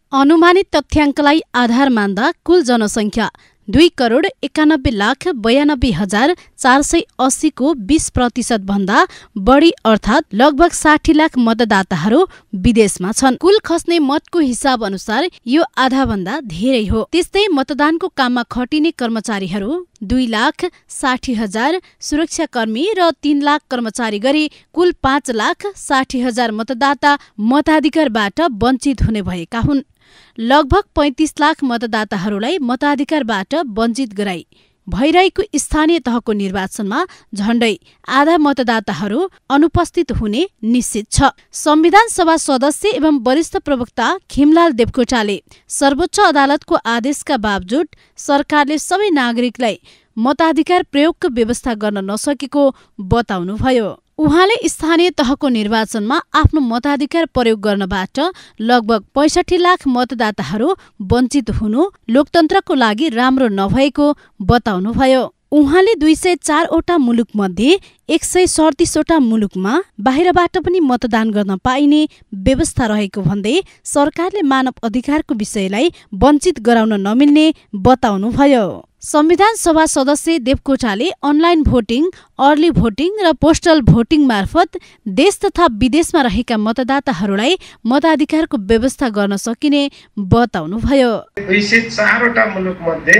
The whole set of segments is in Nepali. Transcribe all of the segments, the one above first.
अनुमानित तथ्याङ्कलाई आधार मान्दा कुल जनसङ्ख्या 2,91,92,480 को 20% भन्दा बढी अर्थात् लगभग 60 लाख मतदाताहरू विदेशमा छन्। कुल खस्ने मतको हिसाब अनुसार यो आधा भन्दा धेरै हो। त्यस्तै मतदानको काममा खटिने कर्मचारीहरू 2,60,000, सुरक्षाकर्मी र 3 लाख कर्मचारी गरी कुल 5,60,000 मतदाता मताधिकारबाट वञ्चित हुने भएका हुन्। लगभग 35 लाख मतदाताहरूलाई मताधिकारबाट वञ्चित गराई भइरहेको स्थानीय तहको निर्वाचनमा झण्डै आधा मतदाताहरू अनुपस्थित हुने निश्चित छ। संविधान सभा सदस्य एवं वरिष्ठ प्रवक्ता खिमलाल देवकोटाले सर्वोच्च अदालतको आदेशका बावजुद सरकारले सबै नागरिकलाई मताधिकार प्रयोगको व्यवस्था गर्न नसकेको बताउनुभयो। उहाँले स्थानीय तहको निर्वाचनमा आफ्नो मताधिकार प्रयोग गर्नबाट लगभग 65 लाख मतदाताहरू वञ्चित हुनु लोकतन्त्रको लागि राम्रो नभएको बताउनुभयो। उहाँले 204 वटा मुलुकमध्ये 137 वटा मुलुकमा बाहिरबाट पनि मतदान गर्न पाइने व्यवस्था रहेको भन्दै सरकारले मानव अधिकारको विषयलाई वञ्चित गराउन नमिल्ने बताउनुभयो। संविधान सभा सदस्य देवकोटाले अनलाइन भोटिङ, अर्ली भोटिङ र पोस्टल भोटिङ मार्फत देश तथा विदेशमा रहेका मतदाताहरूलाई मताधिकारको व्यवस्था गर्न सकिने बताउनुभयो। 204 वटा मुलुक मध्ये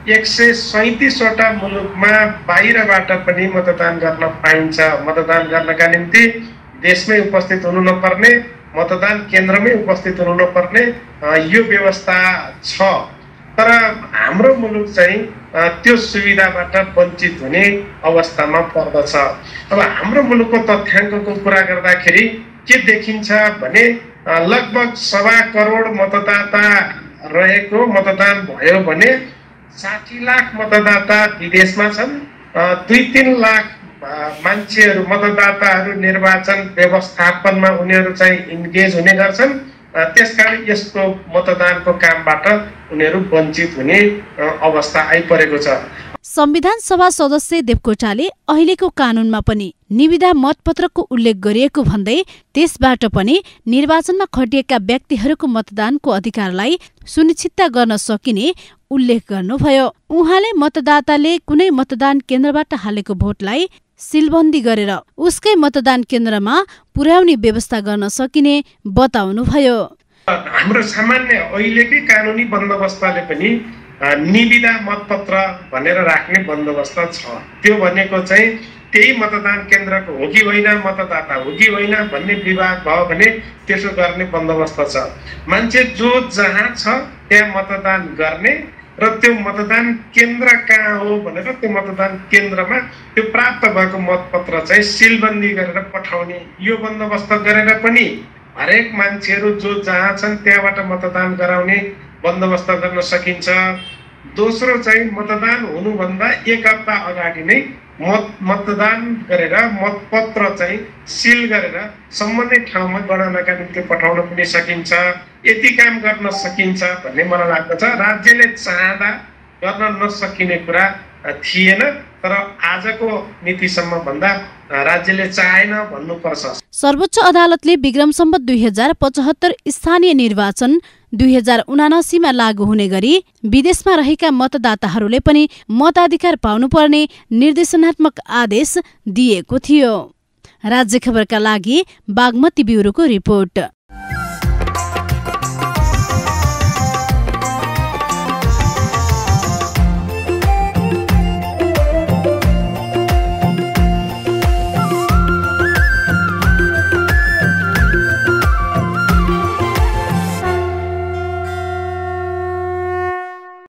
137 वटा मुलुकमा बाहिरबाट पनि मतदान गर्न पाइन्छ। मतदान गर्नका निम्ति देशमै उपस्थित हुनु नपर्ने, मतदान केन्द्रमै उपस्थित हुनु नपर्ने यो व्यवस्था छ। तर हाम्रो मुलुक चाहिँ त्यो सुविधाबाट वञ्चित हुने अवस्थामा पर्दछ। अब हाम्रो मुलुकको तथ्याङ्कको कुरा गर्दाखेरि के देखिन्छ भने लगभग 1.25 करोड मतदाता रहेको मतदान भयो भने 60 लाख मतदाता विदेशमा छन्। 2-3 लाख मान्छेहरू मतदाताहरू निर्वाचन व्यवस्थापनमा उनीहरू चाहिँ इन्गेज हुने गर्छन्। त्यसकारण यसको मतदानको कामबाट उनीहरू वञ्चित हुने अवस्था आइपरेको छ। संविधान सभा सदस्य देवकोटाले अहिलेको कानूनमा पनि निविदा मतपत्रको उल्लेख गरिएको भन्दै त्यसबाट पनि निर्वाचनमा खटिएका व्यक्तिहरूको मतदानको अधिकारलाई सुनिश्चित गर्न सकिने उल्लेख गर्नुभयो। उहाँले मतदाताले कुनै मतदान केन्द्रबाट हालेको भोटलाई सिलबन्दी गरेर उसकै मतदान केन्द्रमा पुर्याउने व्यवस्था गर्न सकिने बताउनुभयो। हाम्रो सामान्य अहिलेकै कानुनी बन्दोबस्तले पनि निविदा मतपत्र भनेर राख्ने बन्दोबस्त छ। त्यो भनेको चाहिँ त्यही मतदान केन्द्रको हो कि होइन, मतदाता हो कि होइन भन्ने विवाद भयो भने त्यसो गर्ने बन्दोबस्त छ। मान्छे जो जहाँ छ त्यहाँ मतदान गर्ने र त्यो मतदान केन्द्र कहाँ हो भनेर त्यो मतदान केन्द्रमा त्यो प्राप्त भएको मतपत्र चाहिँ सिलबन्दी गरेर पठाउने यो बन्दोबस्त गरेर पनि हरेक मान्छेहरू जो जहाँ छन् त्यहाँबाट मतदान गराउने बन्दोबस्त गर्न सकिन्छ। दोस्रो चाहिँ मतदान हुनुभन्दा 1 हप्ता अगाडि नै मतदान गरेर मतपत्र चाहिँ सिल गरेर सम्बन्धित ठाउँमा गणनाका निम्ति पठाउन पनि सकिन्छ। यति काम गर्न सकिन्छ भन्ने मलाई लाग्दछ। राज्यले चाहँदा गर्न नसकिने कुरा थिएन, तर आजको मितिसम्म भन्दा राज्यले चाहेन भन्नुपर्छ। सर्वोच्च अदालतले विक्रम सम्वत 2075 स्थानीय निर्वाचन 2079 मा लागू हुने गरी विदेशमा रहेका मतदाताहरूले पनि मताधिकार पाउनुपर्ने निर्देशनात्मक आदेश दिएको थियो। राज्य खबरका लागि बागमती ब्युरोको रिपोर्ट।